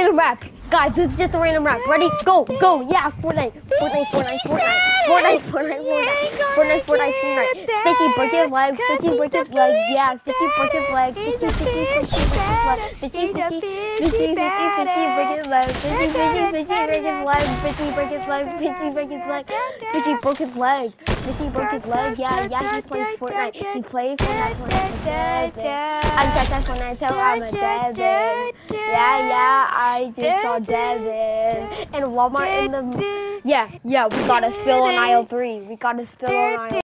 random rap. Guys, this is just a random rap. Ready? Go, go. Yeah, Fortnite. Fishy break his leg. Fishy break his leg. Yeah, Fishy break his leg. Fishy break his leg. Fishy break his leg. Fishy break his leg. Fishy broke his leg. Fishy broke his leg. Fishy broke his leg. Yeah, he plays Fortnite. He plays Fortnite. I'm such a Fortnite, so I'm a Devin. Yeah, I just saw Devin. And Walmart in the... Yeah, we got a spill on aisle 3.